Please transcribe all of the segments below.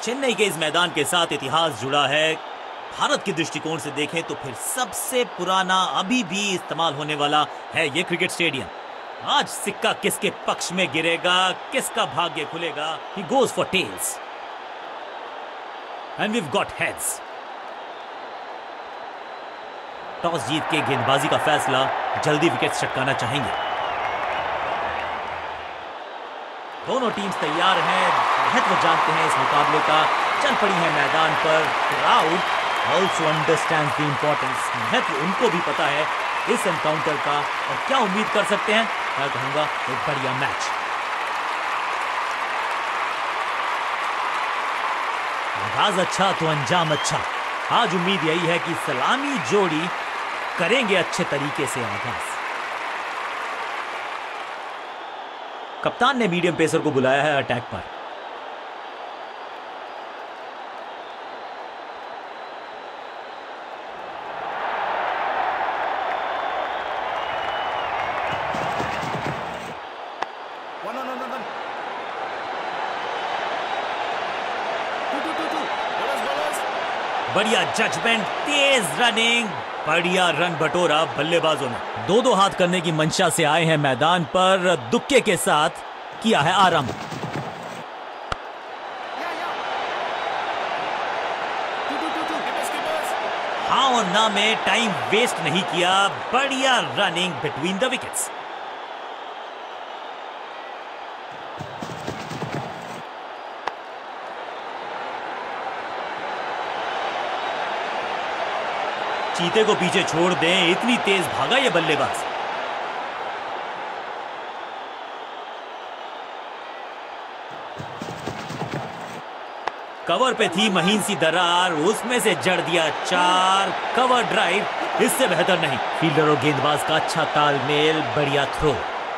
चेन्नई के इस मैदान के साथ इतिहास जुड़ा है। भारत के दृष्टिकोण से देखें तो फिर सबसे पुराना अभी भी इस्तेमाल होने वाला है ये क्रिकेट स्टेडियम। आज सिक्का किसके पक्ष में गिरेगा, किसका भाग्य खुलेगा? He goes for tails and we've got heads। Toss जीत के गेंदबाजी का फैसला, जल्दी विकेट छटकाना चाहेंगे। दोनों टीम्स तैयार हैं, महत्व जानते हैं इस मुकाबले का, चल पड़ी है मैदान पर। Crowd also understands the importance, महत्व उनको भी पता है इस एनकाउंटर का। और क्या उम्मीद कर सकते हैं? मैं कहूंगा एक बढ़िया मैच। आगाज अच्छा तो अंजाम अच्छा। आज उम्मीद यही है कि सलामी जोड़ी करेंगे अच्छे तरीके से आगाज। कप्तान ने मीडियम पेसर को बुलाया है अटैक पर। बढ़िया जजमेंट, तेज रनिंग, बढ़िया रन बटोरा बल्लेबाजों ने। दो हाथ करने की मंशा से आए हैं मैदान पर, दुक्के के साथ किया है आरंभ। हाँ और ना में टाइम वेस्ट नहीं किया, बढ़िया रनिंग बिटवीन द विकेट्स। चीते को पीछे छोड़ दें, इतनी तेज भागा ये बल्लेबाज। कवर पे थी महीन सी दरार, उसमें से जड़ दिया 4। कवर ड्राइव इससे बेहतर नहीं। फील्डर और गेंदबाज का अच्छा तालमेल, बढ़िया थ्रो।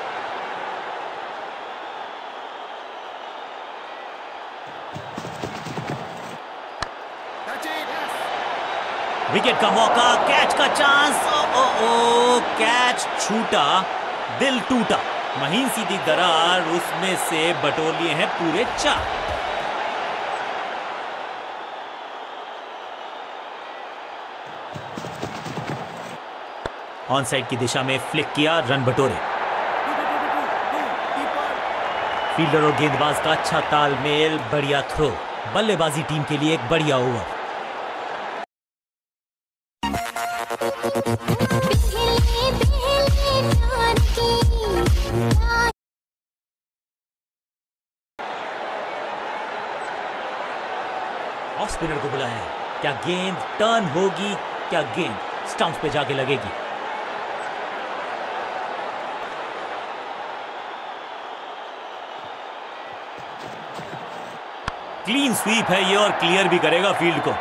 विकेट का मौका, कैच का चांस। ओ कैच छूटा, दिल टूटा। महीन सीधी दरार, उसमें से बटोर लिए हैं पूरे 4। ऑन साइड की दिशा में फ्लिक किया, रन बटोरे। फील्डर और गेंदबाज का अच्छा तालमेल, बढ़िया थ्रो। बल्लेबाजी टीम के लिए एक बढ़िया ओवर। ऑफ स्पिनर को बुलाया है। क्या गेंद टर्न होगी? क्या गेंद स्टंप पे जाके लगेगी? क्लीन स्वीप है ये और क्लियर भी करेगा फील्ड को।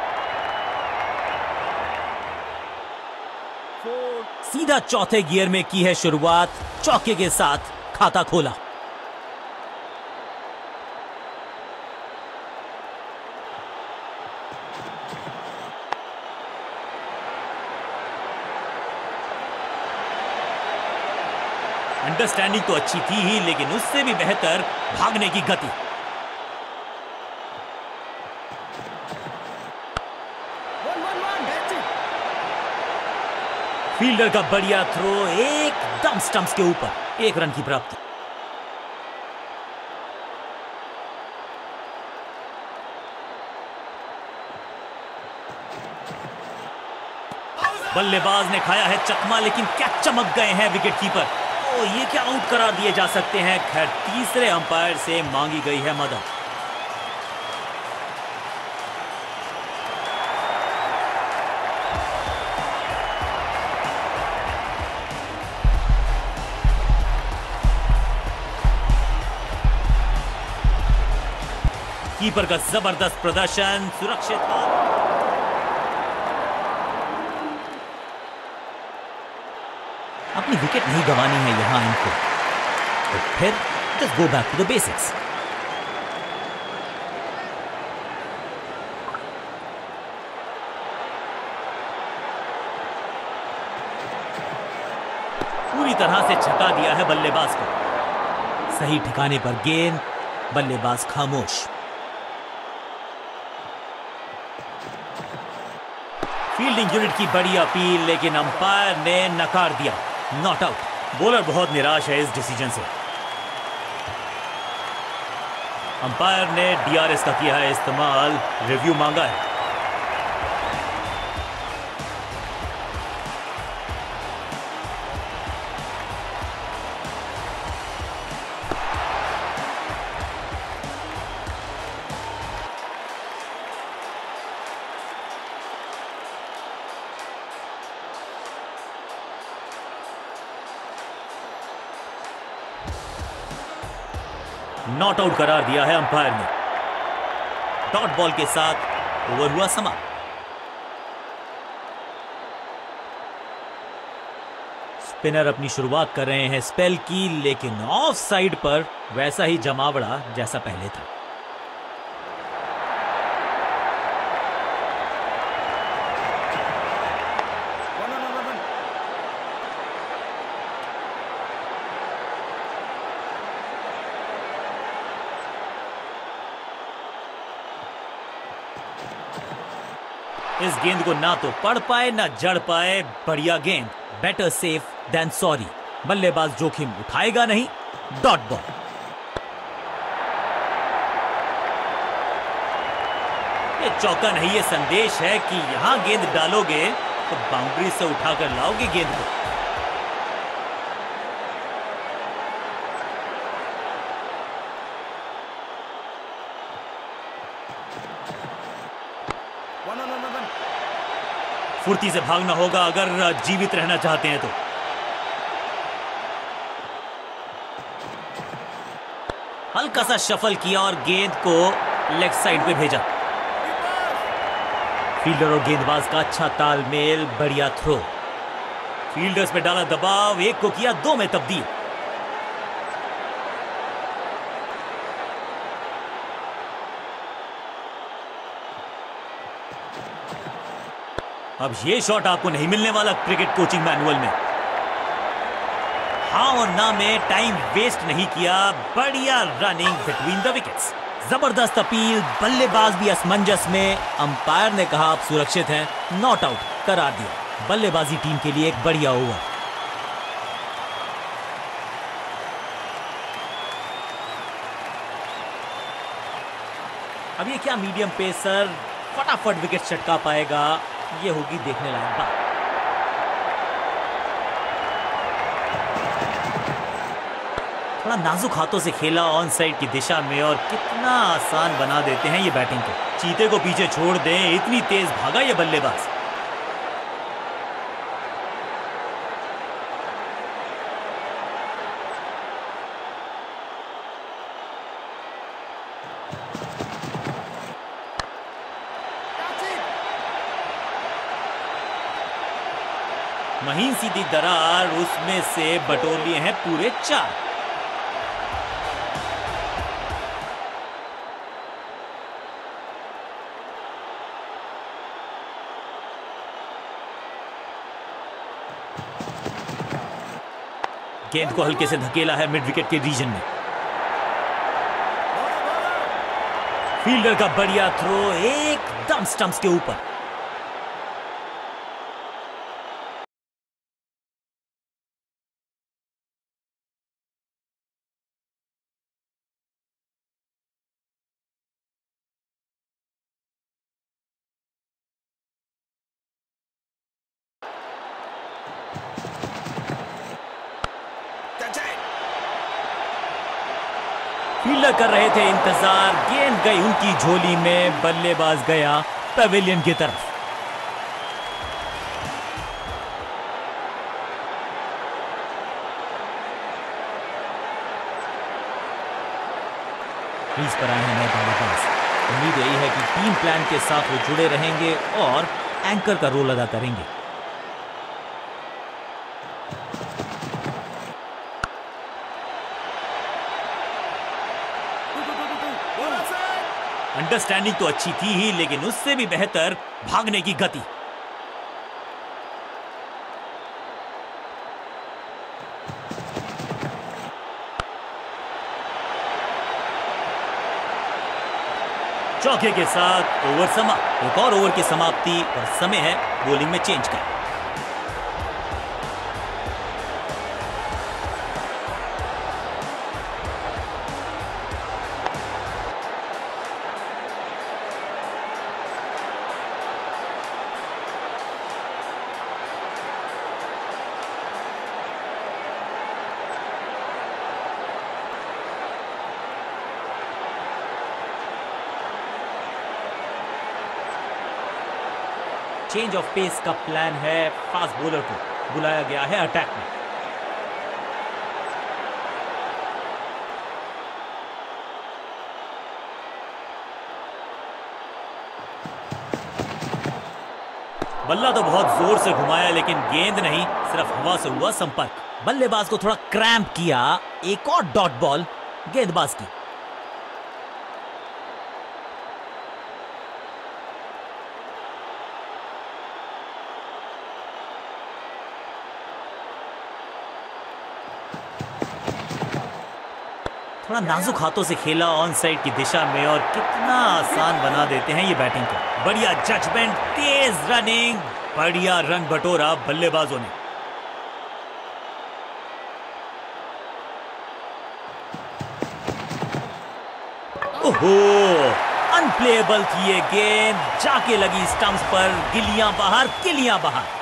सीधा चौथे गियर में की है शुरुआत, चौके के साथ खाता खोला। अंडरस्टैंडिंग तो अच्छी थी ही, लेकिन उससे भी बेहतर भागने की गति। फील्डर का बढ़िया थ्रो, एकदम स्टंप्स के ऊपर, 1 रन की प्राप्ति। बल्लेबाज ने खाया है चकमा, लेकिन क्या चमक गए हैं विकेट कीपर। ओ ये क्या आउट करार दिए जा सकते हैं। खैर तीसरे अंपायर से मांगी गई है मदद। कीपर का जबरदस्त प्रदर्शन, सुरक्षित। अपनी विकेट नहीं गंवानी है यहां इनको, तो फिर just go back to the basics। पूरी तरह से छका दिया है बल्लेबाज को। सही ठिकाने पर गेंद, बल्लेबाज खामोश। फील्डिंग यूनिट की बड़ी अपील, लेकिन अंपायर ने नकार दिया, नॉट आउट। बॉलर बहुत निराश है इस डिसीजन से। अंपायर ने डीआरएस का किया है इस्तेमाल, रिव्यू मांगा है। नॉट आउट करार दिया है अंपायर ने। डॉट बॉल के साथ ओवर हुआ समाप्त। स्पिनर अपनी शुरुआत कर रहे हैं स्पेल की, लेकिन ऑफ साइड पर वैसा ही जमावड़ा जैसा पहले था। इस गेंद को ना तो पढ़ पाए ना जड़ पाए। बढ़िया गेंद, बेटर सेफ देन सॉरी। बल्लेबाज जोखिम उठाएगा नहीं, डॉट बॉल। ये चौका नहीं, ये संदेश है कि यहां गेंद डालोगे तो बाउंड्री से उठाकर लाओगे गेंद को। फुर्ती से भागना होगा अगर जीवित रहना चाहते हैं तो। हल्का सा शफल किया और गेंद को लेग साइड पे भेजा। फील्डर और गेंदबाज का अच्छा तालमेल, बढ़िया थ्रो। फील्डर्स पे डाला दबाव, एक को किया दो में तब्दील। अब ये शॉट आपको नहीं मिलने वाला क्रिकेट कोचिंग मैनुअल में। हाँ और ना में टाइम वेस्ट नहीं किया, बढ़िया रनिंग बिटवीन द विकेट्स। जबरदस्त अपील, बल्लेबाज भी असमंजस में। अंपायर ने कहा आप सुरक्षित हैं, नॉट आउट करार दिया। बल्लेबाजी टीम के लिए एक बढ़िया ओवर। अब ये क्या मीडियम पेसर फटाफट विकेट चटका पाएगा, ये होगी देखने लायक बात। थोड़ा नाजुक हाथों से खेला ऑन साइड की दिशा में, और कितना आसान बना देते हैं ये बैटिंग को। चीते को पीछे छोड़ दें, इतनी तेज भागा ये बल्लेबाज। महीन सीधी दरार, उसमें से बटोर लिए हैं पूरे 4। गेंद को हल्के से धकेला है मिड विकेट के रीजन में। फील्डर का बढ़िया थ्रो, एकदम स्टंप्स के ऊपर। फील्डर कर रहे थे इंतजार, गेंद गई उनकी झोली में, बल्लेबाज गया पवेलियन की तरफ। क्रीज पर आए हैं नए बल्लेबाज। उम्मीद यही है कि टीम प्लान के साथ वो जुड़े रहेंगे और एंकर का रोल अदा करेंगे। अंडरस्टैंडिंग तो अच्छी थी ही, लेकिन उससे भी बेहतर भागने की गति। चौके के साथ ओवर समाप्त। एक और ओवर की समाप्ति और समय है बॉलिंग में चेंज का। चेंज ऑफ पेस का प्लान है। फास्ट बॉलर को बुलाया गया है अटैक में। बल्ला तो बहुत जोर से घुमाया लेकिन गेंद नहीं, सिर्फ हवा से हुआ संपर्क। बल्लेबाज को थोड़ा क्रैम्प किया। एक और डॉट बॉल गेंदबाज की। थोड़ा नाजुक हाथों से खेला ऑन साइड की दिशा में और कितना आसान बना देते हैं ये बैटिंग को। बढ़िया जजमेंट, तेज रनिंग, बढ़िया रन बटोरा बल्लेबाजों ने। ओहो, अनप्लेएबल थी ये गेंद, जाके लगी स्टंप्स पर। गिलियां बाहर, किलियां बाहर।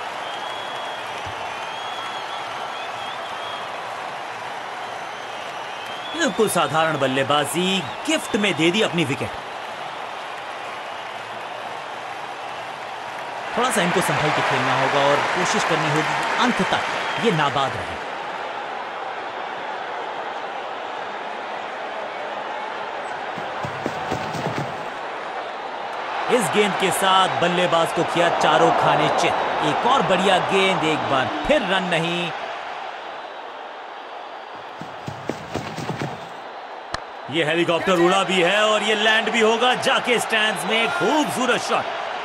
बिल्कुल साधारण बल्लेबाजी, गिफ्ट में दे दी अपनी विकेट। थोड़ा सा इनको संभल के खेलना होगा और कोशिश करनी होगी अंत तक ये नाबाद रहे। इस गेंद के साथ बल्लेबाज को किया चारों खाने चित। एक और बढ़िया गेंद, एक बार फिर रन नहीं। ये हेलीकॉप्टर उड़ा भी है और ये लैंड भी होगा जाके स्टैंड्स में। खूबसूरत शॉट।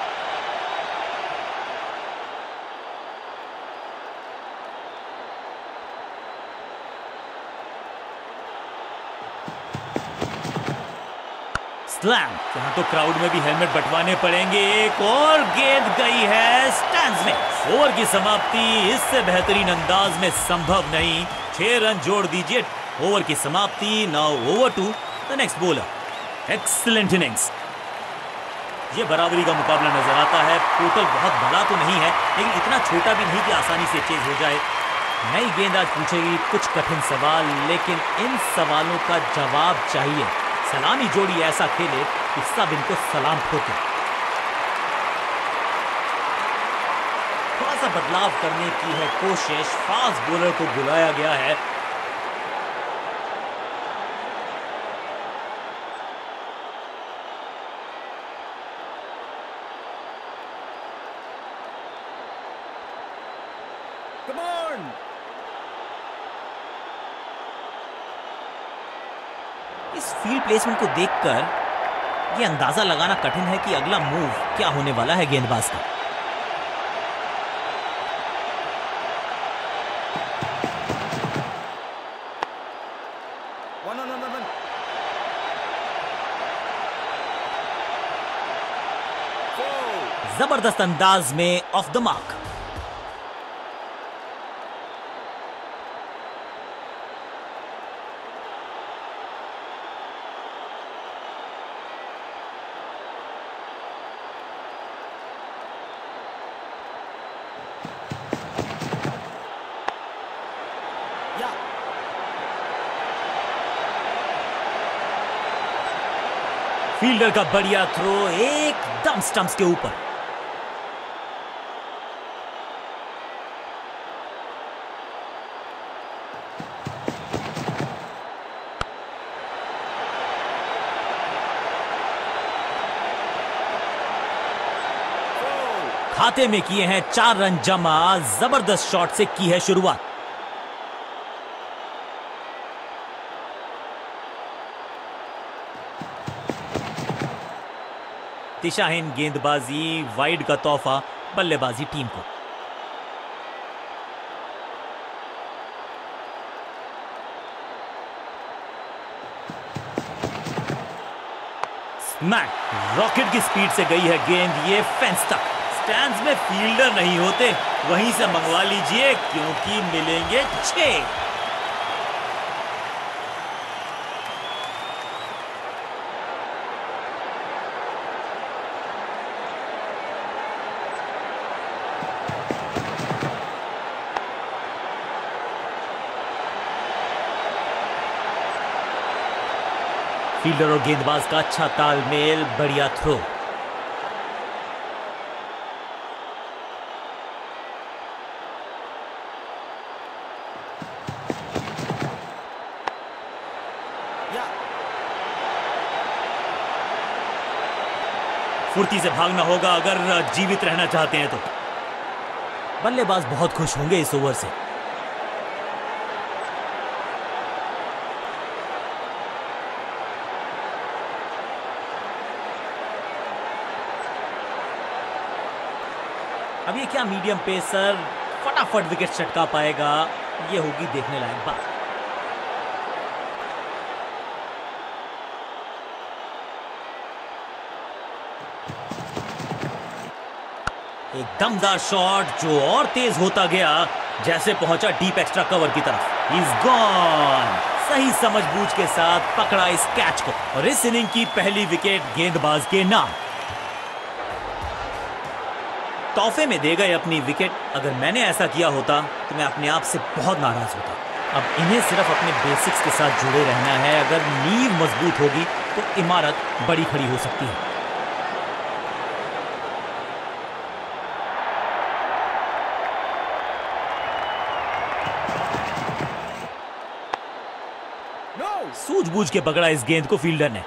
स्लैम। यहां तो क्राउड में भी हेलमेट बंटवाने पड़ेंगे। एक और गेंद गई है स्टैंड्स में। ओवर की समाप्ति इससे बेहतरीन अंदाज में संभव नहीं। 6 रन जोड़ दीजिए। ओवर की समाप्ति। Now over to the next bowler. Excellent innings. ये बराबरी का मुकाबला नजर आता है। टोटल बहुत बड़ा तो नहीं है लेकिन इतना छोटा भी नहीं कि आसानी से चेज हो जाए। नई गेंदबाज पूछेगी कुछ कठिन सवाल, लेकिन इन सवालों का जवाब चाहिए। सलामी जोड़ी ऐसा खेले कि सब इनको सलाम ठोके। थोड़ा सा बदलाव करने की है कोशिश। फास्ट बॉलर को बुलाया गया है। Come on! इस फील्ड प्लेसमेंट को देखकर यह अंदाजा लगाना कठिन है कि अगला मूव क्या होने वाला है गेंदबाज का। जबरदस्त अंदाज में ऑफ द मार्क। फील्डर का बढ़िया थ्रो एकदम स्टंप्स के ऊपर। खाते में किए हैं 4 रन जमा। जबरदस्त शॉट से की है शुरुआत। दिशाहीन गेंदबाजी, वाइड का तोहफा बल्लेबाजी टीम को। मैट रॉकेट की स्पीड से गई है गेंद ये फेंस तक। स्टैंड्स में फील्डर नहीं होते, वहीं से मंगवा लीजिए क्योंकि मिलेंगे 6। फील्डर और गेंदबाज का अच्छा तालमेल, बढ़िया थ्रो। फुर्ती से भागना होगा अगर जीवित रहना चाहते हैं तो। बल्लेबाज बहुत खुश होंगे इस ओवर से। अब ये क्या मीडियम पेसर फटाफट विकेट चटका पाएगा, ये होगी देखने लायक बात। एक दमदार शॉट जो और तेज होता गया जैसे पहुंचा डीप एक्स्ट्रा कवर की तरफ। He's gone। सही समझबूझ के साथ पकड़ा इस कैच को और इस इनिंग की पहली विकेट गेंदबाज के नाम। तोहफे में दे गए अपनी विकेट। अगर मैंने ऐसा किया होता तो मैं अपने आप से बहुत नाराज होता। अब इन्हें सिर्फ अपने बेसिक्स के साथ जुड़े रहना है। अगर नींव मजबूत होगी तो इमारत बड़ी खड़ी हो सकती है। सूझबूझ के पकड़ा इस गेंद को फील्डर ने।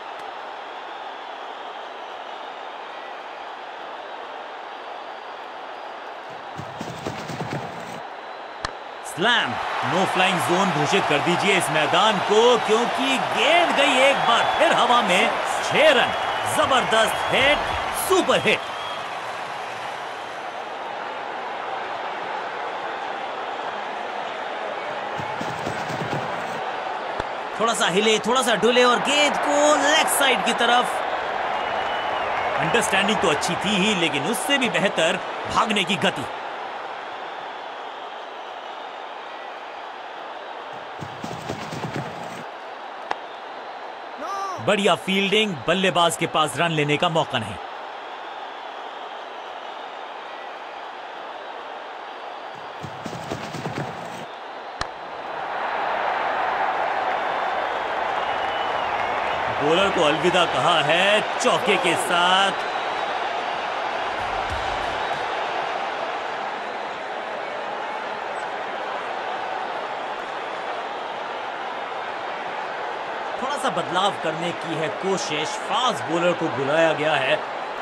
स्लैम। नो फ्लाइंग जोन घोषित कर दीजिए इस मैदान को क्योंकि गेंद गई एक बार फिर हवा में। 6 रन, जबरदस्त हिट, सुपर हिट। थोड़ा सा हिले, थोड़ा सा डुले और गेंद को लेग साइड की तरफ। अंडरस्टैंडिंग तो अच्छी थी ही, लेकिन उससे भी बेहतर भागने की गति। बढ़िया फील्डिंग, बल्लेबाज के पास रन लेने का मौका नहीं। बॉलर को अलविदा कहा है चौके के साथ। थोड़ा सा बदलाव करने की है कोशिश। फास्ट बॉलर को बुलाया गया है।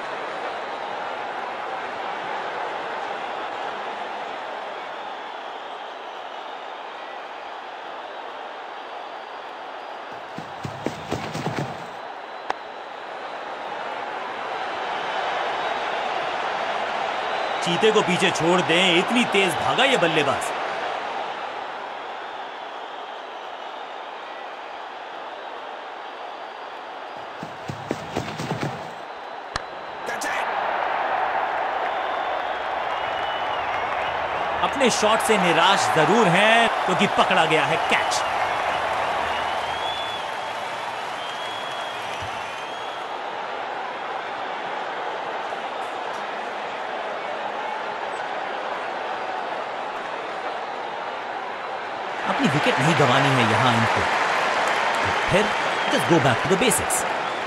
चीते को पीछे छोड़ दें, इतनी तेज भागा ये बल्लेबाज। अपने शॉट से निराश जरूर हैं क्योंकि पकड़ा गया है कैच। अपनी विकेट नहीं गंवानी है यहां इनको। फिर just go back to the basics.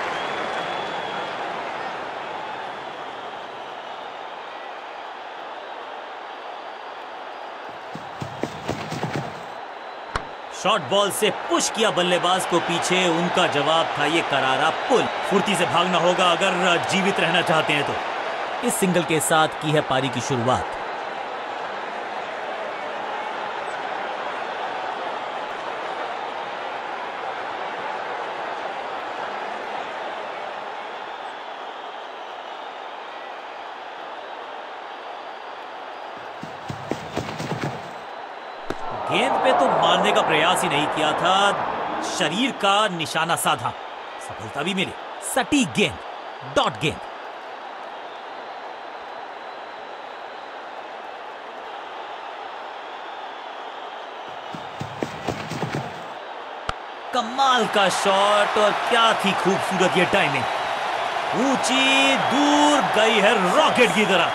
Short ball से पुश किया बल्लेबाज को पीछे। उनका जवाब था ये करारा पुल। फुर्ती से भागना होगा अगर जीवित रहना चाहते हैं तो। इस सिंगल के साथ की है पारी की शुरुआत। गेंद पे तो मारने का प्रयास ही नहीं किया था, शरीर का निशाना साधा, सफलता भी मिली। सटीक गेंद, डॉट गेंद। कमाल का शॉट और क्या थी खूबसूरत ये टाइमिंग। ऊंची दूर गई है रॉकेट की तरह।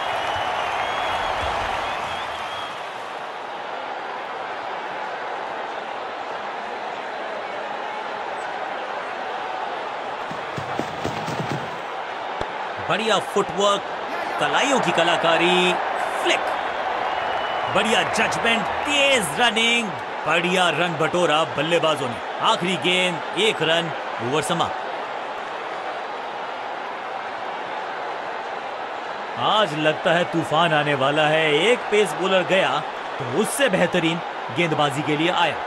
बढ़िया फुटवर्क, कलाइयों की कलाकारी, फ्लिक, बढ़िया जजमेंट, तेज रनिंग, बढ़िया रन बटोरा बल्लेबाजों ने। आखिरी गेंद, 1 रन, ओवर समाप्त। आज लगता है तूफान आने वाला है। एक पेस बॉलर गया तो उससे बेहतरीन गेंदबाजी के लिए आया।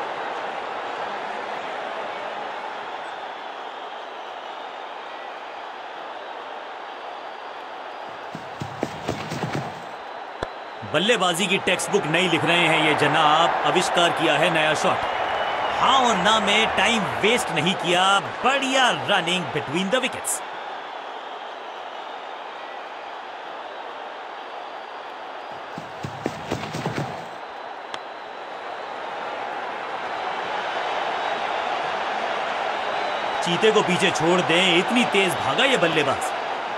बल्लेबाजी की टेक्स्ट बुक नहीं लिख रहे हैं ये जनाब। आविष्कार किया है नया शॉट। हाँ और ना में टाइम वेस्ट नहीं किया। बढ़िया रनिंग बिटवीन द विकेट्स। चीते को पीछे छोड़ दें, इतनी तेज भागा ये बल्लेबाज।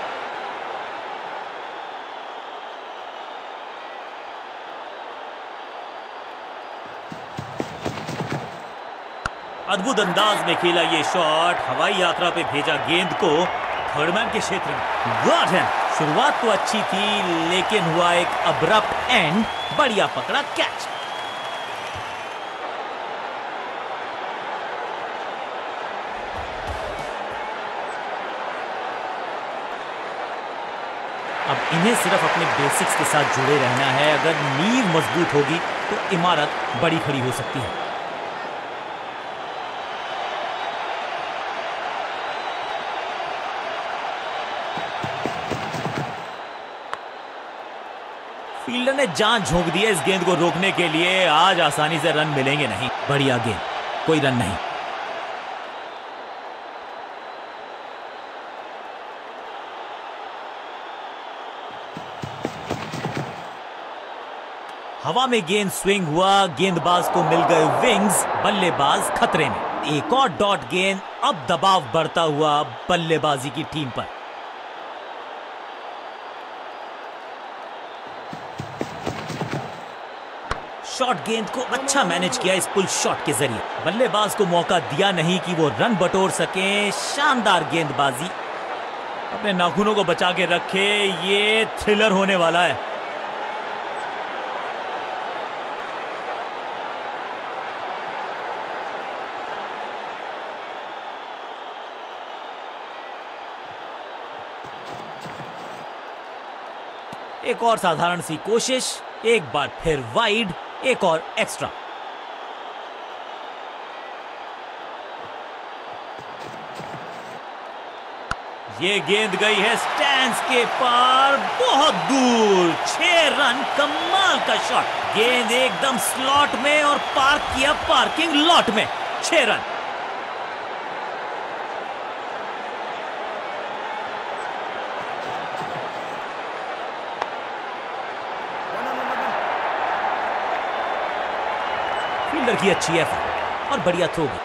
अद्भुत अंदाज में खेला ये शॉट। हवाई यात्रा पे भेजा गेंद को थर्डमैन के क्षेत्र में। Got him. शुरुआत तो अच्छी थी लेकिन हुआ एक अब्रप्ट एंड। बढ़िया पकड़ा कैच। अब इन्हें सिर्फ अपने बेसिक्स के साथ जुड़े रहना है। अगर नींव मजबूत होगी तो इमारत बड़ी खड़ी हो सकती है। फील्डर ने जान झोंक दी है इस गेंद को रोकने के लिए। आज आसानी से रन मिलेंगे नहीं। बढ़िया गेंद, कोई रन नहीं। हवा में गेंद स्विंग हुआ, गेंदबाज को मिल गए विंग्स। बल्लेबाज खतरे में। एक और डॉट गेंद। अब दबाव बढ़ता हुआ बल्लेबाजी की टीम पर। शॉट गेंद को अच्छा मैनेज किया इस पुल शॉट के जरिए। बल्लेबाज को मौका दिया नहीं कि वो रन बटोर सके। शानदार गेंदबाजी। अपने नाखूनों को बचा के रखे। ये थ्रिलर होने वाला है। एक और साधारण सी कोशिश। एक बार फिर वाइड, एक और एक्स्ट्रा। ये गेंद गई है स्टैंड्स के पार, बहुत दूर। 6 रन। कमाल का शॉट। गेंद एकदम स्लॉट में और पार्क किया पार्किंग लॉट में। 6 रन। फील्डर की अच्छी एफर्ट और बढ़िया थ्रो भी।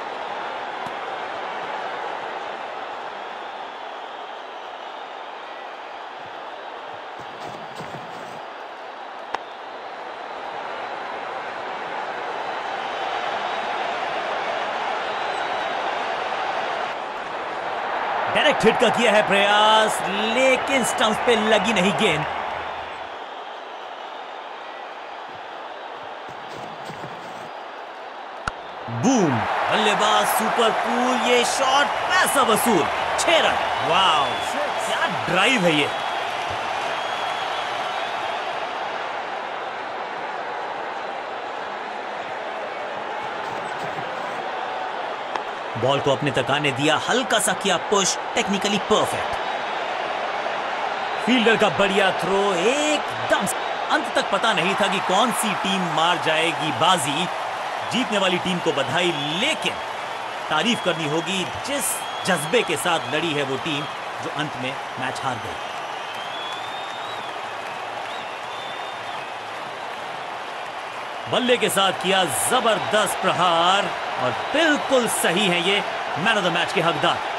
डायरेक्ट हिट का किया है प्रयास लेकिन स्टंप्स पे लगी नहीं गेंद। बूम। बल्लेबाज सुपर कूल। ये शॉट पैसा वसूल। 6 रन। वाव, क्या ड्राइव है ये। बॉल को अपने तक आने दिया, हल्का सा किया पुश, टेक्निकली परफेक्ट। फील्डर का बढ़िया थ्रो, एकदम अंत तक पता नहीं था कि कौन सी टीम मार जाएगी बाजी। जीतने वाली टीम को बधाई, लेकिन तारीफ करनी होगी जिस जज्बे के साथ लड़ी है वो टीम जो अंत में मैच हार गई। बल्ले के साथ किया जबरदस्त प्रहार और बिल्कुल सही है ये मैन ऑफ द मैच के हकदार।